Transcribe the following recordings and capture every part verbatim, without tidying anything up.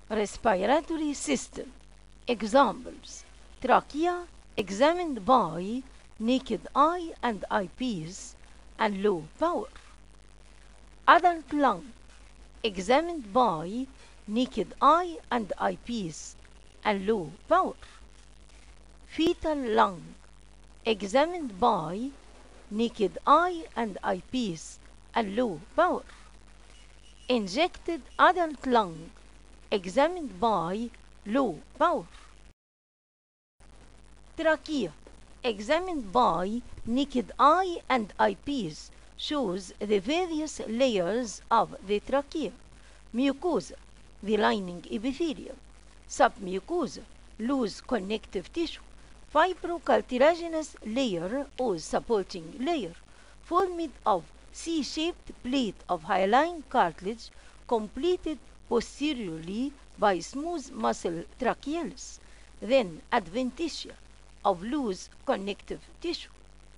Respiratory system. Examples: trachea, examined by naked eye and eyepiece and low power. Adult lung, examined by naked eye and eyepiece and low power. Fetal lung, examined by naked eye and eyepiece and low power. Injected adult lung, examined by low power. Trachea, examined by naked eye and eyepiece, shows the various layers of the trachea: mucosa, the lining epithelium; submucosa, loose connective tissue; fibrocartilaginous layer or supporting layer, formed of C-shaped plate of hyaline cartilage completed posteriorly by smooth muscle trachealis; then adventitia, of loose connective tissue.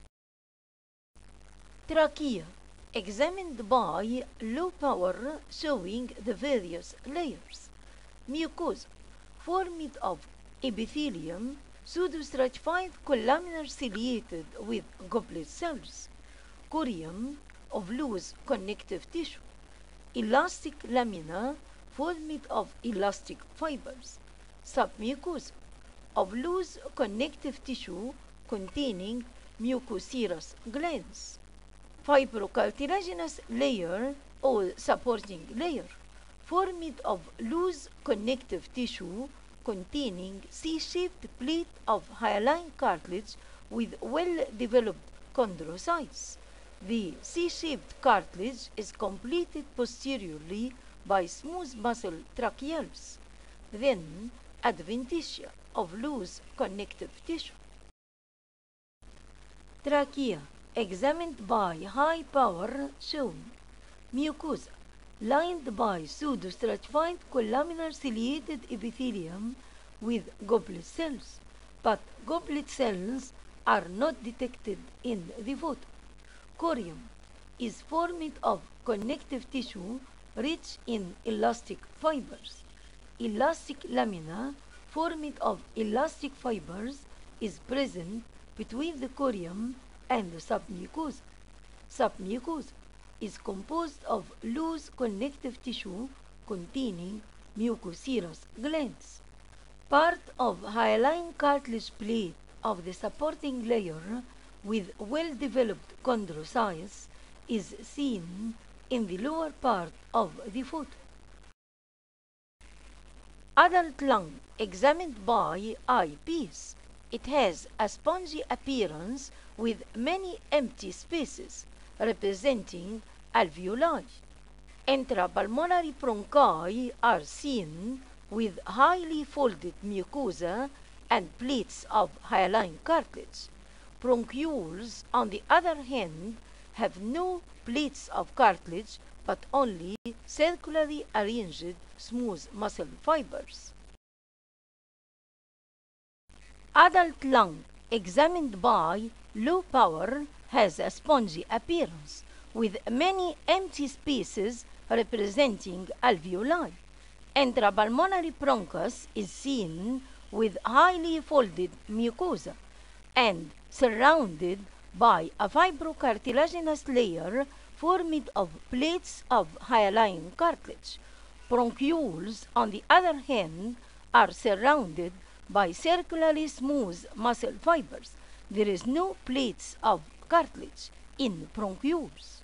Trachea, examined by low power, showing the various layers: mucosa, formed of epithelium, pseudostratified columnar ciliated with goblet cells; corium, of loose connective tissue; elastic lamina, formed of elastic fibers; submucosa, of loose connective tissue containing mucoserous glands; fibrocartilaginous layer or supporting layer, formed of loose connective tissue containing C-shaped plate of hyaline cartilage with well-developed chondrocytes. The C-shaped cartilage is completed posteriorly by smooth muscle trachealis, then adventitia, of loose connective tissue. Trachea, examined by high power, shown: mucosa, lined by pseudostratified columnar ciliated epithelium with goblet cells, but goblet cells are not detected in the photo. Corium is formed of connective tissue rich in elastic fibers. Elastic lamina, formed of elastic fibers, is present between the corium and the submucosa. Submucosa is composed of loose connective tissue containing mucoserous glands. Part of hyaline cartilage plate of the supporting layer with well-developed chondrocytes is seen in the lower part of the photo. Adult lung, examined by eyepiece. It has a spongy appearance with many empty spaces representing alveoli. Intrapulmonary bronchi are seen with highly folded mucosa and plates of hyaline cartilage. Bronchioles, on the other hand, have no plates of cartilage but only circularly arranged smooth muscle fibers. Adult lung, examined by low power, has a spongy appearance with many empty spaces representing alveoli. Intrapulmonary bronchus is seen with highly folded mucosa and surrounded by a fibrocartilaginous layer formed of plates of hyaline cartilage. Bronchioles, on the other hand, are surrounded by circularly smooth muscle fibers. There is no plates of cartilage in bronchioles.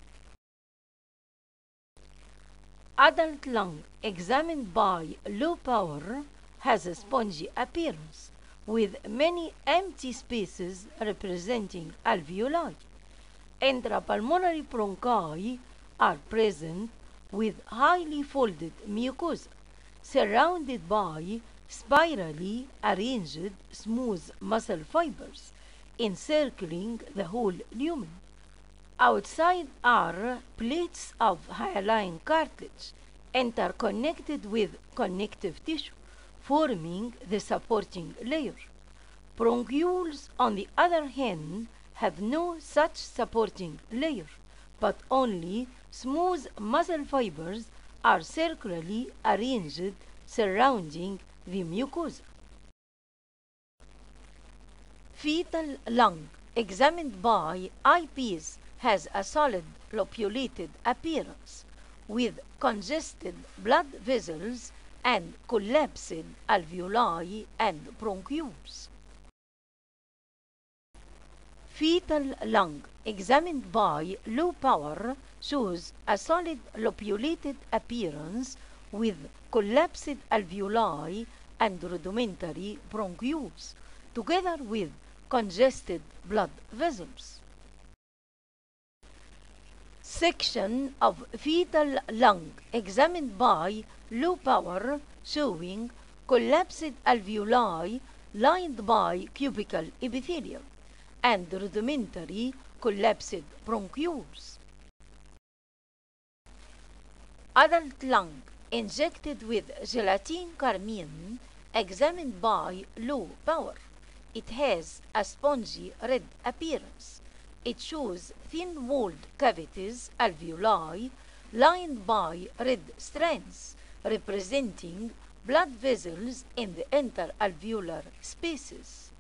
Adult lung, examined by low power, has a spongy appearance with many empty spaces representing alveoli. Intrapulmonary bronchi are present with highly folded mucosa, surrounded by spirally arranged smooth muscle fibers encircling the whole lumen. Outside are plates of hyaline cartilage interconnected with connective tissue, forming the supporting layer. Bronchioles, on the other hand, have no such supporting layer, but only smooth muscle fibers are circularly arranged surrounding the mucosa. Fetal lung examined by eyepiece has a solid lobulated appearance with congested blood vessels and collapsed alveoli and bronchioles. Fetal lung examined by low power shows a solid lobulated appearance with collapsed alveoli and rudimentary bronchioles, together with congested blood vessels. Section of fetal lung examined by low power showing collapsed alveoli lined by cubical epithelium and rudimentary collapsed bronchioles. Adult lung injected with gelatin carmine examined by low power. It has a spongy red appearance. It shows thin-walled cavities, alveoli, lined by red strands, representing blood vessels in the interalveolar spaces.